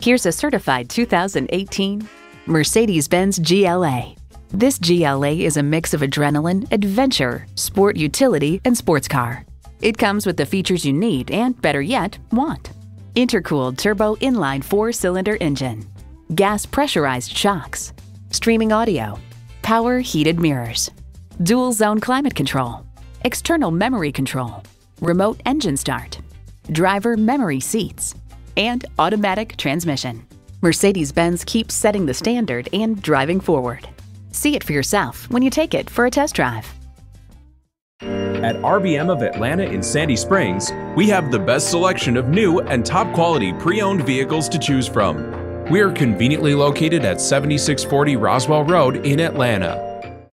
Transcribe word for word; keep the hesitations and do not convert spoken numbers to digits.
Here's a certified two thousand eighteen Mercedes-Benz G L A. This G L A is a mix of adrenaline, adventure, sport utility, and sports car. It comes with the features you need and, better yet, want. Intercooled turbo inline four-cylinder engine, gas pressurized shocks, streaming audio, power heated mirrors, dual zone climate control, external memory control, remote engine start, driver memory seats, and automatic transmission. Mercedes-Benz keeps setting the standard and driving forward. See it for yourself when you take it for a test drive. At R B M of Atlanta in Sandy Springs, we have the best selection of new and top quality pre-owned vehicles to choose from. We are conveniently located at seventy-six forty Roswell Road in Atlanta.